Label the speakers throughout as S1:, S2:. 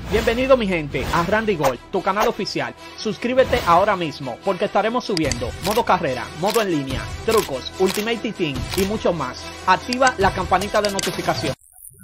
S1: Bienvenido mi gente a Randy Gold, tu canal oficial. Suscríbete ahora mismo porque estaremos subiendo modo carrera, modo en línea, trucos, Ultimate Team y mucho más. Activa la campanita de notificación.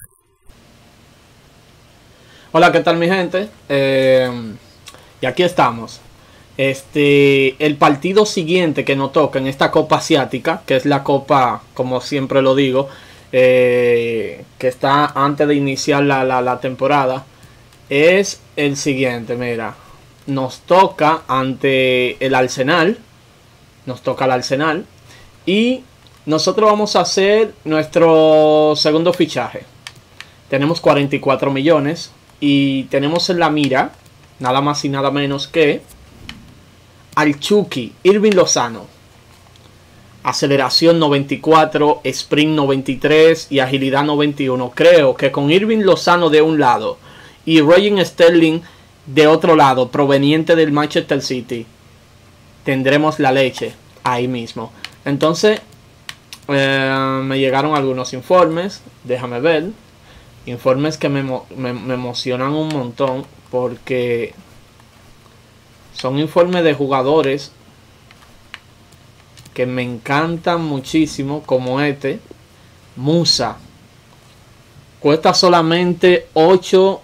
S1: Hola, ¿qué tal mi gente? Y aquí estamos. El partido siguiente que nos toca en esta Copa Asiática, que es la Copa, como siempre lo digo, que está antes de iniciar la temporada, es el siguiente. Mira, nos toca ante el Arsenal. Nos toca el Arsenal. Y nosotros vamos a hacer nuestro segundo fichaje. Tenemos 44 millones. Y tenemos en la mira, nada más y nada menos que al Chucky, Irving Lozano. Aceleración 94, sprint 93 y agilidad 91. Creo que con Irving Lozano de un lado y Raheem Sterling de otro lado, proveniente del Manchester City, tendremos la leche ahí mismo. Entonces, me llegaron algunos informes, déjame ver. Informes que me emocionan un montón porque son informes de jugadores que me encantan muchísimo, como Musa. Cuesta solamente 8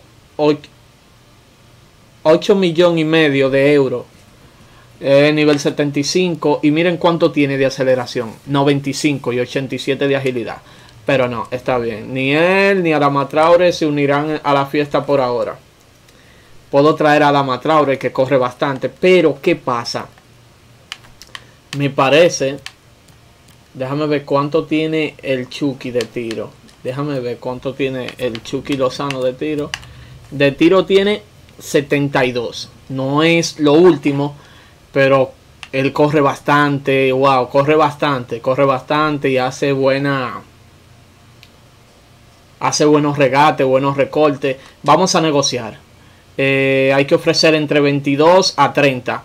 S1: millones y medio de euros. Nivel 75. Y miren cuánto tiene de aceleración. 95 y 87 de agilidad. Pero no, está bien. Ni él ni Adama Traore se unirán a la fiesta por ahora. Puedo traer a Adama Traore, que corre bastante. Pero, ¿qué pasa? Me parece... Déjame ver cuánto tiene el Chucky de tiro. Déjame ver cuánto tiene el Chucky Lozano de tiro. De tiro tiene 72. No es lo último, pero él corre bastante. Wow, corre bastante y hace buena... Hace buenos regates, buenos recortes. Vamos a negociar. Hay que ofrecer entre 22 a 30.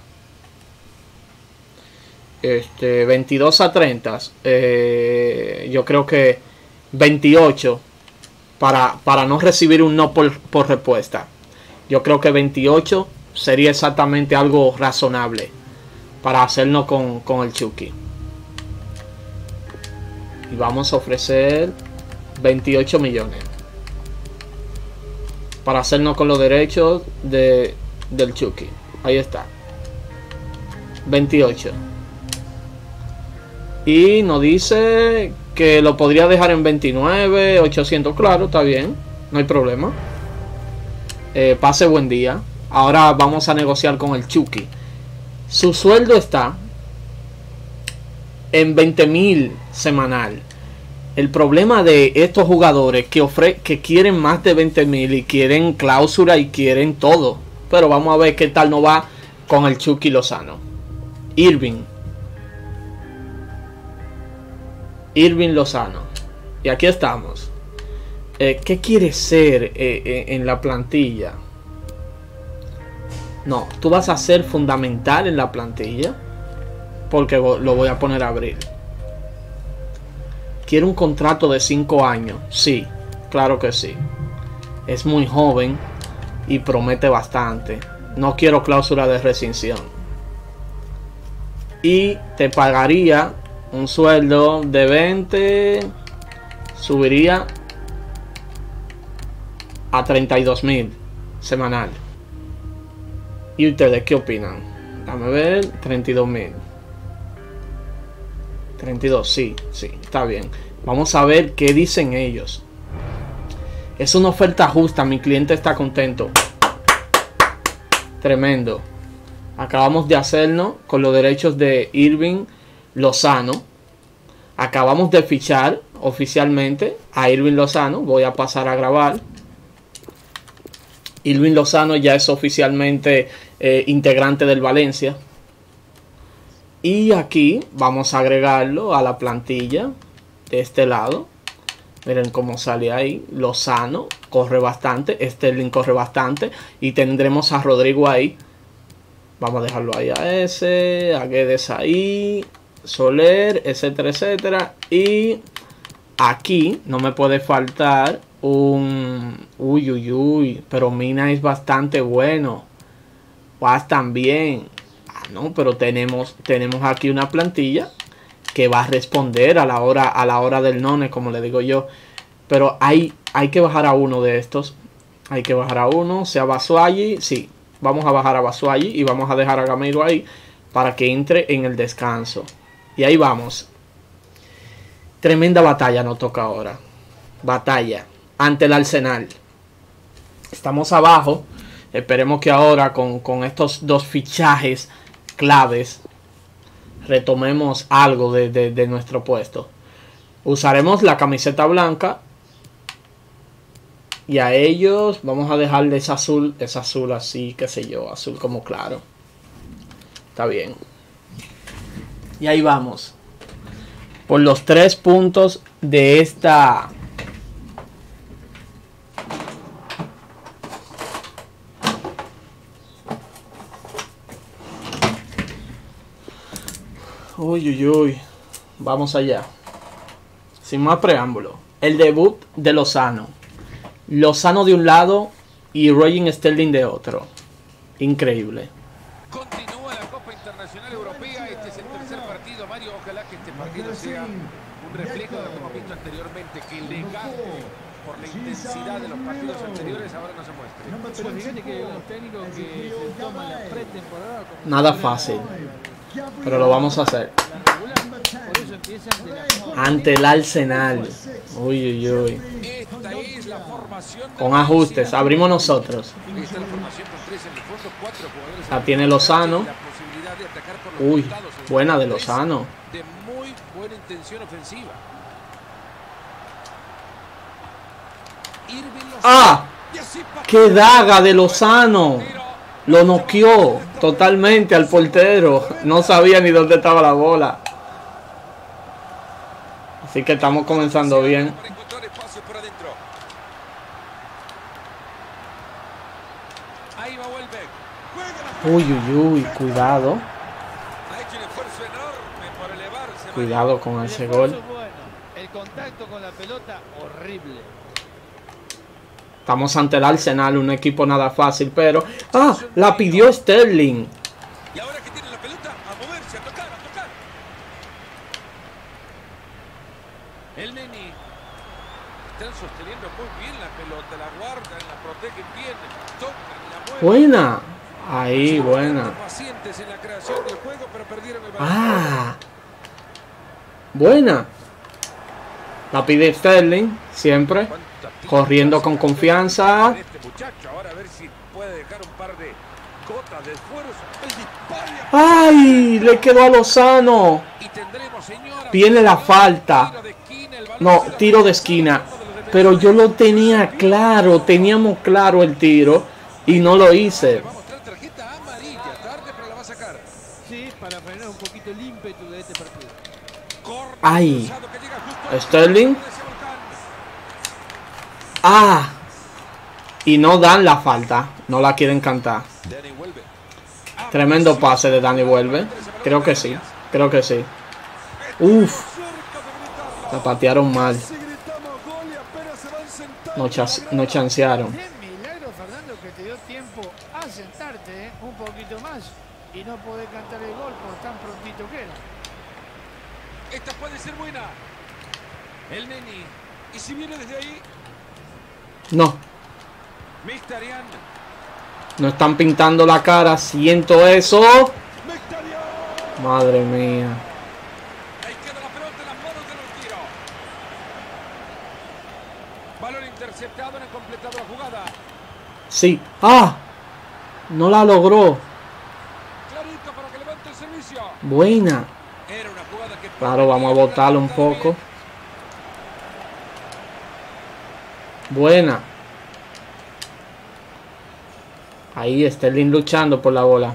S1: 22 a 30. Yo creo que 28. Para no recibir un no por respuesta. Yo creo que 28 sería exactamente algo razonable para hacernos con el Chucky. Y vamos a ofrecer 28 millones para hacernos con los derechos del Chucky. Ahí está, 28. Y nos dice que lo podría dejar en 29, 800. Claro, está bien, no hay problema. Pase buen día. Ahora vamos a negociar con el Chucky. Su sueldo está en 20.000 semanal. El problema de estos jugadores que quieren más de 20.000 y quieren cláusula y quieren todo. Pero vamos a ver qué tal nos va con el Chucky Lozano. Irving Lozano. Y aquí estamos. ¿Qué quiere ser en la plantilla? No, tú vas a ser fundamental en la plantilla. Porque lo voy a poner a abrir. ¿Quiere un contrato de 5 años? Sí, claro que sí. Es muy joven y promete bastante. No quiero cláusula de rescisión. Y te pagaría un sueldo de 20. Subiría a 32.000 semanal. ¿Y ustedes qué opinan? Dame ver, 32.000. 32, sí, está bien. Vamos a ver qué dicen ellos. Es una oferta justa, mi cliente está contento. Tremendo. Acabamos de hacernos con los derechos de Irving Lozano. Acabamos de fichar oficialmente a Irving Lozano. Voy a pasar a grabar. Irving Lozano ya es oficialmente integrante del Valencia. Y aquí vamos a agregarlo a la plantilla de este lado. Miren cómo sale ahí. Lozano corre bastante. Sterling corre bastante. Y tendremos a Rodrigo ahí. Vamos a dejarlo ahí a ese. A Guedes ahí. Soler, etcétera, etcétera. Y aquí no me puede faltar Uy, uy, uy. Pero Mina es bastante bueno. Vas también. Ah, no, pero tenemos aquí una plantilla que va a responder a la hora del none, como le digo yo. Pero hay que bajar a uno de estos. Hay que bajar a uno. Sea Batshuayi. Sí, vamos a bajar a Batshuayi y vamos a dejar a Gameiro ahí para que entre en el descanso. Y ahí vamos. Tremenda batalla nos toca ahora. Batalla ante el Arsenal. Estamos abajo. Esperemos que ahora con estos dos fichajes claves retomemos algo de nuestro puesto. Usaremos la camiseta blanca. Y a ellos vamos a dejarles azul. Es azul así, qué sé yo. Azul como claro. Está bien. Y ahí vamos. Por los 3 puntos de esta... Uy, uy, uy. Vamos allá. Sin más preámbulo. El debut de Lozano. Lozano de un lado y Raheem Sterling de otro. Increíble.
S2: Continúa la Copa Internacional Europea. Este es el tercer partido, Mario. Ojalá que este partido sea un reflejo de lo que hemos visto anteriormente. Que el desgaste por la intensidad de los partidos anteriores ahora no se muestre.
S3: Pero fíjate que hay unos técnicos que se toman la pretemporada como
S1: Nada fácil. Pero lo vamos a hacer.
S3: la regular. Por eso empiezan de la
S1: Ante el Arsenal. Uy, uy, uy.
S2: Esta es la formación
S1: Con ajustes. Abrimos nosotros.
S2: Esta es la formación con 3 en el fondo, 4 jugadores.
S1: La tiene Lozano.
S2: La posibilidad de atacar por los
S1: Uy,
S2: costados en el
S1: buena de
S2: tres
S1: Lozano.
S2: De muy buena intención ofensiva. Irving Lozano.
S1: ¡Ah!
S2: Y así pa-
S1: ¡Qué daga de Lozano! Lo noqueó totalmente al portero. No sabía ni dónde estaba la bola. Así que estamos comenzando bien.
S2: Para encontrar espacio por adentro. Ahí va Welbeck. Juega la
S1: Uy, uy, uy. Cuidado.
S2: ha hecho un esfuerzo enorme por elevarse.
S1: Cuidado con ese gol.
S3: bueno. El contacto con la pelota, horrible.
S1: Estamos ante el Arsenal, un equipo nada fácil, pero... ¡Ah! La pidió Sterling.
S2: Y ahora que tiene la pelota, a moverse, a tocar, a tocar. El Neni. Están sosteniendo muy bien la pelota, la guardan, la protegen bien, tocan, la mueven.
S1: Buena. Ahí, buena.
S2: Pacientes en la creación del juego, pero perdieron el balón.
S1: ¡Ah! Buena. La pide Sterling, siempre. Corriendo con confianza.
S2: Este muchacho, ahora a ver si puede dejar un par de gotas de esfuerzo. El disparo y
S1: ¡Ay! Le quedó a Lozano.
S2: y tendremos, señora,
S1: Viene la falta.
S2: tiro de esquina, el balón
S1: No,
S2: se la
S1: tiro de
S2: pone
S1: esquina.
S2: por uno de los defensores.
S1: Pero yo lo tenía claro. Teníamos claro el tiro. Y no lo hice.
S2: Va a mostrar tarjeta amarilla, tarde, pero la va a sacar.
S3: Sí, para frenar un poquito el ímpetu de este partido.
S2: Corner
S1: Ay.
S2: cruzado que llega justo al
S1: Sterling.
S2: centro de ese volcán.
S1: ¡Ah! Y no dan la falta. No la quieren cantar.
S2: Dani vuelve.
S1: Tremendo pase de Dani vuelve. Creo que sí. Creo que sí. Uf. La patearon mal. No chancearon.
S3: Qué milagro, Fernando, que te dio tiempo a sentarte un poquito más y no poder cantar el gol por tan prontito que era.
S2: Esta puede ser buena. El Neni. Y si viene desde ahí,
S1: No.
S2: Mkhitaryan.
S1: No están pintando la cara. Siento eso.
S2: Mkhitaryan.
S1: Madre mía.
S2: Ahí queda la pelota en las manos del tiro. Balón interceptado, no ha completado la jugada.
S1: Sí. ¡Ah! No la logró.
S2: Clarito para que levante el servicio.
S1: Buena.
S2: Era una jugada que...
S1: Claro, vamos a botarlo un poco. Buena. Ahí Sterling luchando por la bola.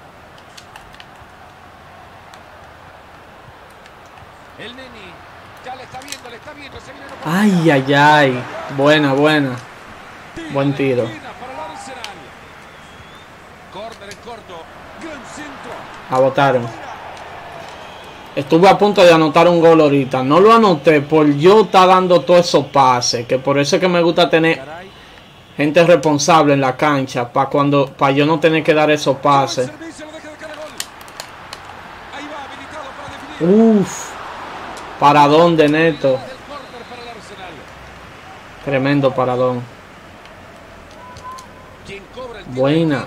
S2: El Neni ya le está viendo, se viene la
S1: Ay, ay, ay. Buena, buena. Buen tiro.
S2: para el Arsenal. Córner en corto, gran centro.
S1: La botaron. Estuve a punto de anotar un gol ahorita. No lo anoté por yo estar dando todos esos pases. Que por eso es que me gusta tener gente responsable en la cancha. Para yo no tener que dar esos pases. Uff. Paradón de Neto. Tremendo paradón. Buena.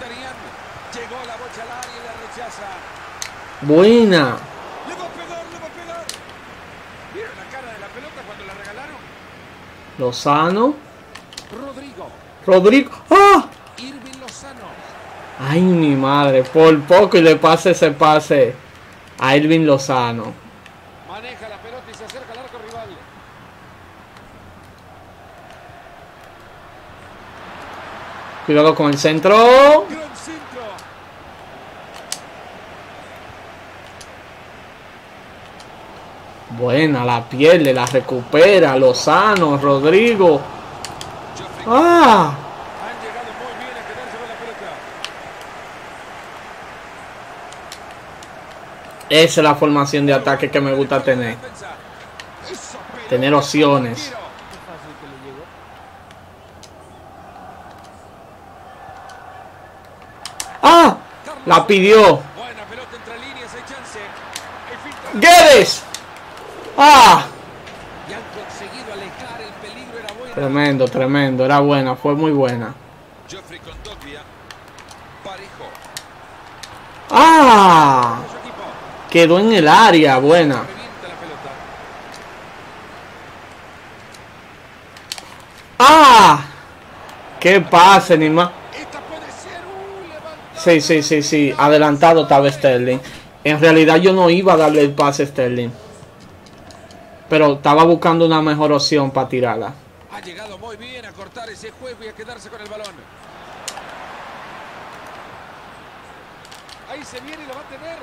S1: Buena. Lozano. Rodrigo. ¡Ah! Ay, mi madre. Por poco y le pase ese pase a Irving Lozano.
S2: Maneja la pelota y se acerca al arco rival.
S1: Cuidado con el centro.
S2: Gran centro.
S1: Buena, la pierde, la recupera. Lozano, Rodrigo. ¡Ah!
S2: Han llegado muy bien a quedarse con la pelota.
S1: Esa es la formación de ataque que me gusta tener. Tener opciones. ¡Ah! La pidió.
S2: Buena pelota entre líneas, hay chance.
S1: ¡Guedes! ¡Ah!
S2: Y han conseguido alejar el peligro, era buena.
S1: Tremendo, tremendo. Era buena, fue muy buena.
S2: Geoffrey con Dogbia. Parejo.
S1: ¡Ah!
S2: Su equipo.
S1: Quedó en el área, buena.
S2: Revienta la pelota.
S1: ¡Ah! ¡Qué pase, ni más!
S2: Esta puede ser un levantado.
S1: Sí, sí, sí, sí. Adelantado estaba Sterling. En realidad yo no iba a darle el pase a Sterling. Pero estaba buscando una mejor opción para tirarla.
S2: Ha llegado muy bien a cortar ese juego y a quedarse con el balón. Ahí se viene y lo va a tener.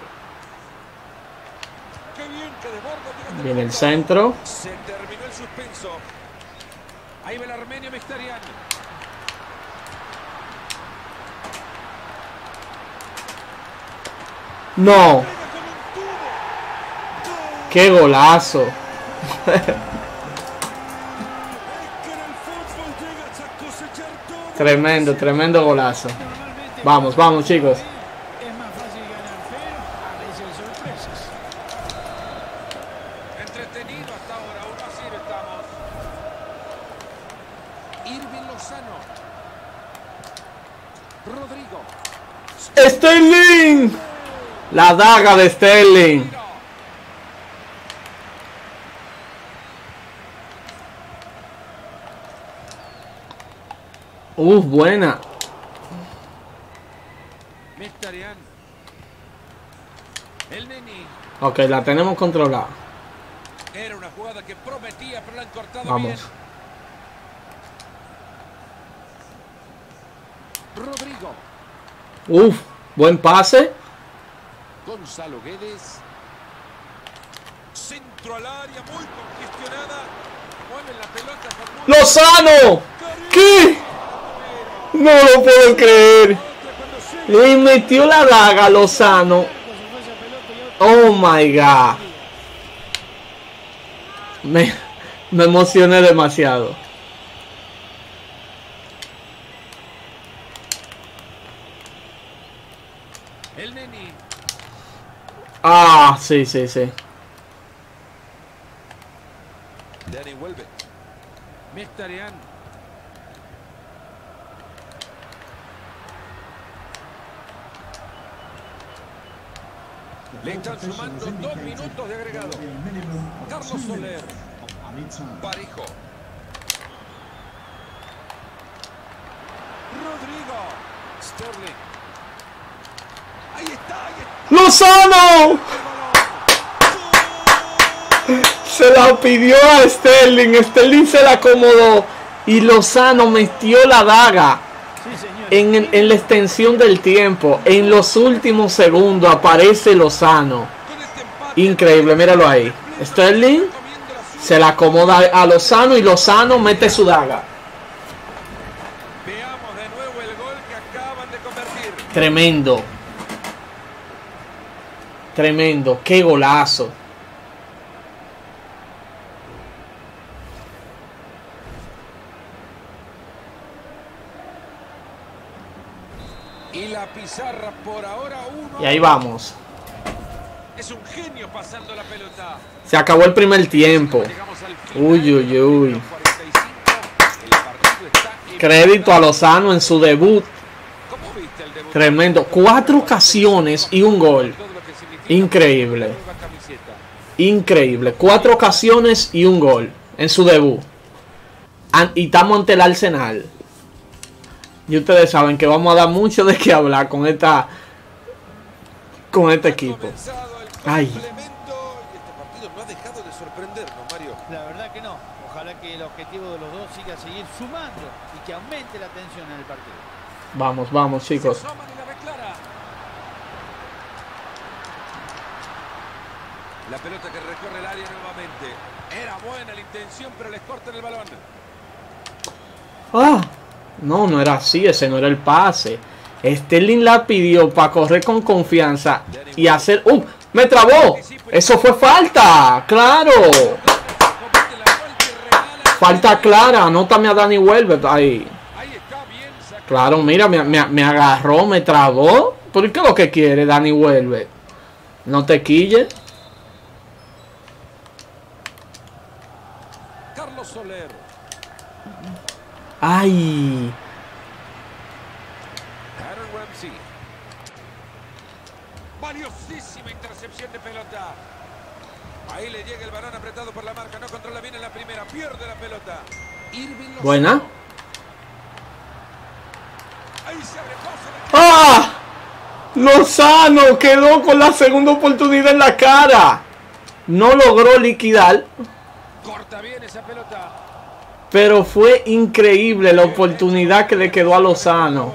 S2: Qué bien que desborda.
S1: Viene el centro.
S2: Se terminó el suspenso. Ahí va el armenio Mkhitaryan.
S1: ¡No! ¡Qué golazo! Tremendo, tremendo golazo. Vamos, vamos, chicos.
S3: Es más fácil ganar, pero a veces hay sorpresas.
S2: Entretenido hasta ahora, 1-0 estamos. Irving Lozano. Rodrigo.
S1: ¡Sterling! La daga de Sterling. Buena.
S2: Mkhitaryan. El Neni.
S1: Ok, la tenemos controlada.
S2: Era una jugada que prometía, pero la han cortado
S1: Vamos.
S2: bien. Rodrigo.
S1: Buen pase.
S2: Gonzalo Guedes. Centro al área, muy congestionada. Mueven la pelota.
S1: ¡Lozano! ¿Qué? No lo puedo creer. Le metió la daga a Lozano. Oh my god. Me emocioné demasiado.
S2: El Neni.
S1: Ah, sí, sí, sí.
S2: Dani vuelve. Mkhitaryan. Le están sumando 2 minutos de agregado. Carlos Soler. Parejo. Rodrigo. Sterling. Ahí está, ahí está.
S1: ¡Lozano! Se la pidió a Sterling. Sterling se la acomodó. Y Lozano metió la daga. En la extensión del tiempo. En los últimos segundos aparece Lozano. Increíble, míralo ahí. Sterling se la acomoda a Lozano y Lozano mete su daga.
S2: Veamos de nuevo el gol que acaban de convertir.
S1: Tremendo. Tremendo, qué golazo.
S2: Y la pizarra por ahora 1.
S1: Y ahí vamos.
S2: Es un genio pasando la pelota.
S1: Se acabó el primer tiempo.
S2: Llegamos al final.
S1: Uy, uy, uy.
S2: 45. El partido está
S1: Crédito a Lozano en su debut.
S2: ¿Cómo viste el debut?
S1: Tremendo. 4 ocasiones y un gol.
S2: Todo lo que significa
S1: Increíble.
S2: la nueva camiseta.
S1: Increíble. 4 ocasiones y un gol en su debut. Y estamos ante el Arsenal. Y ustedes saben que vamos a dar mucho de qué hablar con este equipo.
S2: Comenzado el
S1: Ay.
S2: complemento y este partido no ha dejado de sorprendernos, Mario.
S3: La verdad que no. Ojalá que el objetivo de los dos siga seguir sumando y que aumente la tensión en el partido.
S1: Vamos, vamos, chicos.
S2: Se asoman y la declara. La pelota que recorre el área nuevamente. Era buena la intención, pero les cortan el balón.
S1: Ah, no, no era así. Ese no era el pase. Sterling la pidió para correr con confianza y hacer... ¡Me trabó! ¡Eso fue falta! ¡Claro! Falta clara. Anótame a Dani Welbeck ahí.
S2: Ahí está bien sacado.
S1: Claro, mira, me agarró, me trabó. ¿Por qué es lo que quiere Dani Welbeck? No te quilles.
S2: Carlos Soler.
S1: ¡Ay!
S2: Aaron Ramsey. Valiosísima intercepción de pelota. Ahí le llega el balón apretado por la marca. No controla bien en la primera. Pierde la pelota. Irving Lozano.
S1: Buena.
S2: Ahí se abre paso.
S1: ¡Ah! Lozano quedó con la segunda oportunidad en la cara. No logró liquidar.
S2: Corta bien esa pelota.
S1: Pero fue increíble la oportunidad que le quedó a Lozano.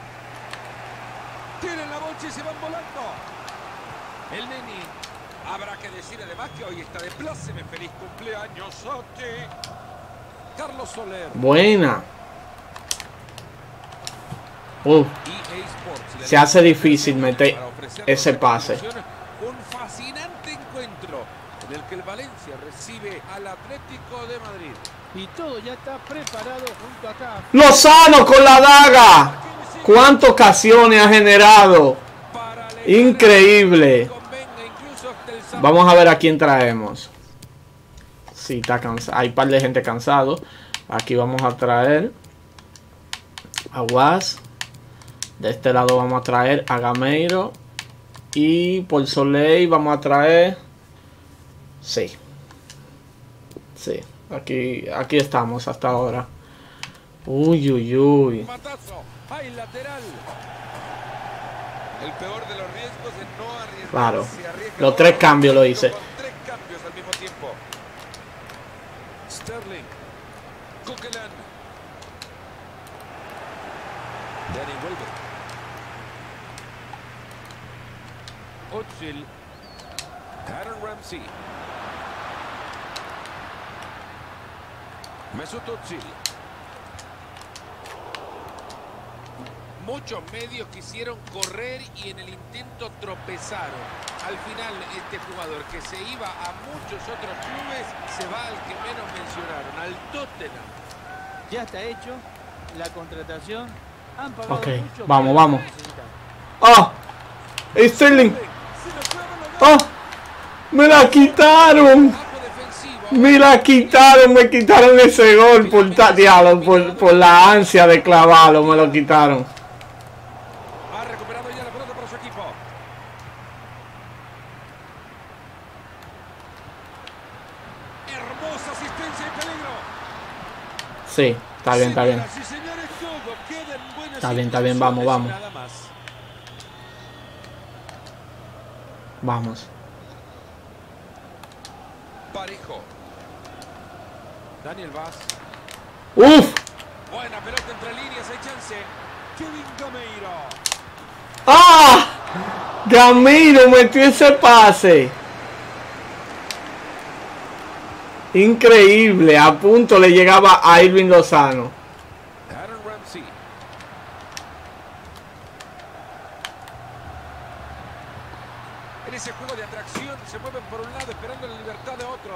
S2: Tienen la bocha y se van volando. El Neni. Habrá que decir además que hoy está de pláceme. Feliz cumpleaños, Soti. Carlos Soler.
S1: Buena.
S2: EA Sports
S1: Se hace difícil meter
S2: para ofrecer
S1: ese pase.
S2: Un fascinante encuentro en el que el Valencia recibe al Atlético de Madrid.
S3: Y todo ya está preparado junto acá.
S1: Lozano con la daga. ¿Cuántas ocasiones ha generado?
S2: Para
S1: Increíble.
S2: convenga incluso hasta el sábado.
S1: Vamos a ver a quién traemos. Sí, está cansado. Hay un par de gente cansado. Aquí vamos a traer a Was. De este lado vamos a traer a Gameiro. Y por Soleil vamos a traer... Sí. Sí. Aquí estamos hasta ahora. Uy, uy, uy.
S2: Matazo. Hay lateral. El peor de los riesgos es no arriesgar.
S1: Claro.
S2: Se arriesga
S1: Los
S2: todo.
S1: 3 cambios lo hice.
S2: Con 3 cambios al mismo tiempo. Sterling. Coquelin. Dani Welbeck. Özil. Aaron Ramsey. Mesut Özil. Muchos medios quisieron correr y en el intento tropezaron. Al final este jugador que se iba a muchos otros clubes se va al que menos mencionaron, al Tottenham.
S3: Ya está hecho la contratación. Han pagado
S1: Ok,
S3: mucho,
S1: vamos,
S3: pero
S1: vamos.
S3: necesitan.
S1: ¡Ah! ¡Sterling!
S2: Se lo fueron los
S1: ¡Ah! ¡Me la quitaron!
S2: Trabajo defensivo.
S1: Me quitaron ese gol por la ansia de clavarlo, me lo quitaron.
S2: Ha recuperado ya la pelota para su equipo. Hermosa asistencia y peligro.
S1: Sí, está bien, está bien.
S2: Señoras y señores, todo queda en buenas
S1: Está bien, vamos,
S2: intenciones,
S1: vamos.
S2: nada más.
S1: Vamos.
S2: Parejo. Daniel Vaz.
S1: ¡Uf!
S2: Buena pelota entre líneas, hay chance. Kevin Gameiro.
S1: ¡Ah! Gameiro metió ese pase. Increíble. A punto le llegaba a Irving Lozano.
S2: Aaron Ramsey. En ese juego de atracción se mueven por un lado esperando la libertad de otro.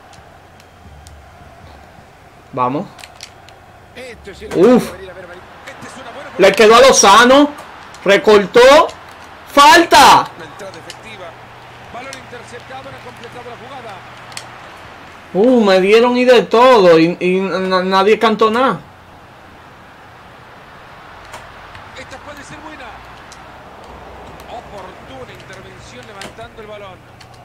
S1: Vamos.
S2: Esto es
S1: Uf.
S2: Este es una buena
S1: Le quedó a Lozano. Recortó. ¡Falta!
S2: Una entrada efectiva. Balón interceptado, no ha completado la jugada.
S1: Me dieron y de todo. Y nadie cantó nada.
S2: Esta puede ser buena. Oportuna intervención levantando el balón.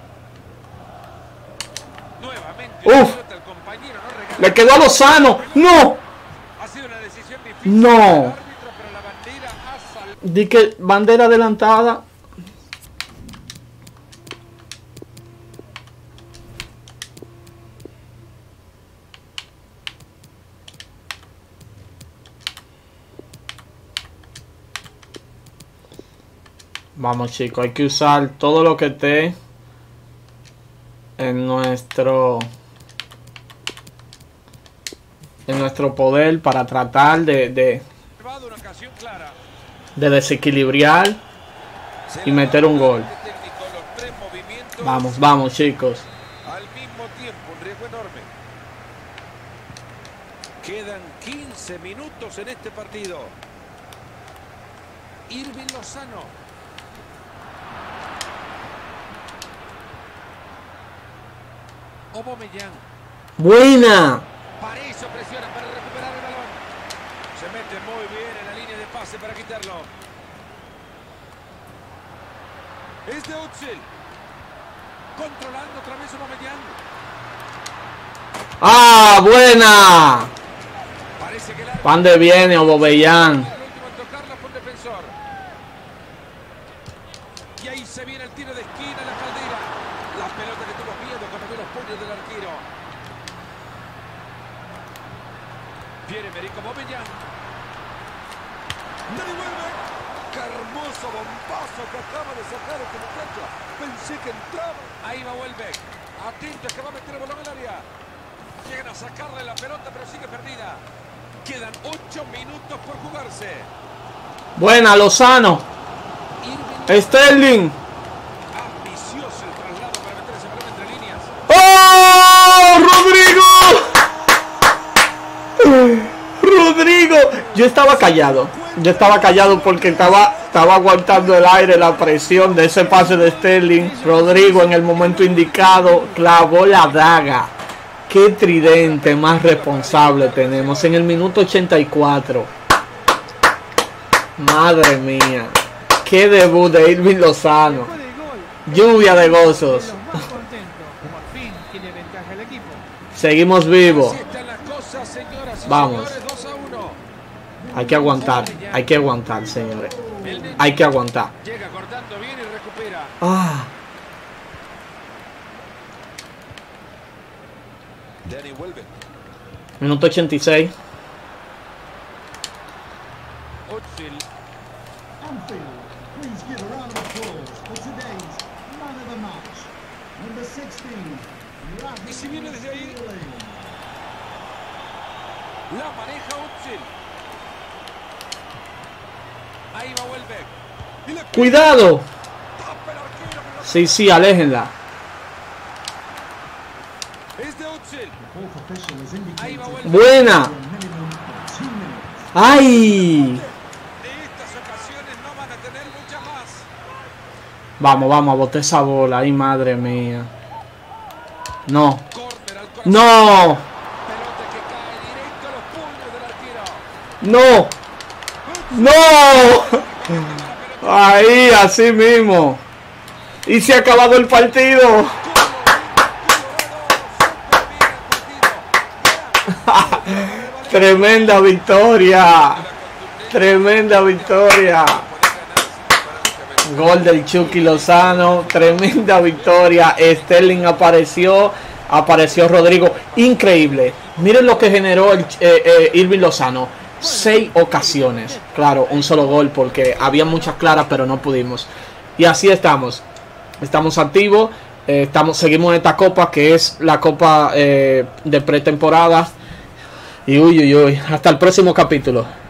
S2: Nuevamente.
S1: Uf.
S2: El compañero no regala.
S1: Le quedó a Lozano. ¡No!
S2: Ha sido una decisión difícil.
S1: No.
S2: Para el árbitro, pero la bandera ha salvado.
S1: Di que bandera adelantada. Vamos, chicos, hay que usar todo lo que esté en nuestro poder para tratar de
S2: Una ocasión clara.
S1: desequilibrar y meter un gol.
S2: Técnico, los tres movimientos
S1: Vamos, vamos, chicos.
S2: al mismo tiempo, un riesgo enorme. Quedan 15 minutos en este partido. Irving Lozano. Aubameyang.
S1: Buena.
S2: Parejo presiona para recuperar el balón. Se mete muy bien en la línea de pase para quitarlo. Es de Özil. Controlando otra vez Aubameyang.
S1: ¡Ah, buena!
S2: Parece que el árbitro
S1: ¿Dónde viene Aubameyang?
S2: el último en tocarla fue un defensor. Y ahí se viene el tiro de esquina, la caldera. La pelota que tuvo miedo cuando vio los puños del arquero. Pierre-Emerick Aubameyang. Dani Welbeck. Qué hermoso bombazo que acaba de sacar este muchacho. Pensé que entraba. Ahí va Welbeck. Atento, es que va a meter el balón en el área. Llegan a sacarle la pelota, pero sigue perdida. Quedan 8 minutos por jugarse.
S1: Buena, Lozano.
S2: Irving
S1: Sterling.
S2: ambicioso el traslado para meter ese balón entre líneas.
S1: ¡Oh, Rodrigo! Rodrigo. Yo estaba callado porque estaba aguantando el aire, la presión de ese pase de Sterling. Rodrigo en el momento indicado clavó la daga. Qué tridente más responsable tenemos en el minuto 84. Madre mía. Qué debut de Irving Lozano.
S3: Después del gol,
S1: Lluvia de gozos.
S3: los más contentos. Por fin tiene ventaja el equipo.
S1: Seguimos vivos.
S2: Así están las cosas, señoras y
S1: Vamos.
S2: señores, 2-1.
S1: Hay que aguantar, señores. Hay que aguantar.
S2: Llega cortando bien y recupera.
S1: Ah,
S2: Dani Welbeck.
S1: minuto 86.
S2: Özil.
S4: Anfield, please give a round of applause for today's man of the match. Number 16,
S2: Y si viene desde ahí,
S4: Sterling.
S2: la maneja Özil. Ahí va Welbeck. Y le
S1: Cuidado.
S2: tapa el arquero, pero
S1: Sí, aléjenla.
S2: es de Özil.
S4: Fourth official has
S2: Ahí
S4: indicated
S2: va Welbeck.
S1: Buena.
S4: a minimum of 2 minutes.
S1: ¡Ay!
S2: De estas ocasiones no van a tener muchas más.
S1: Vamos a botar esa bola. Ay, madre mía. No.
S2: Córner al corazón.
S1: No.
S2: Pelota que cae directo a los puños del arquero.
S1: No. No. Ahí, así mismo. Y se ha acabado el partido. Tremenda victoria. Tremenda victoria. Gol del Chucky Lozano. Tremenda victoria. Sterling apareció. Apareció Rodrigo. Increíble. Miren lo que generó Irving Lozano. 6 ocasiones. Claro, un solo gol porque había muchas claras, pero no pudimos. Y así estamos. Estamos activos. Seguimos en esta copa que es la copa de pretemporada. Y uy, hasta el próximo capítulo.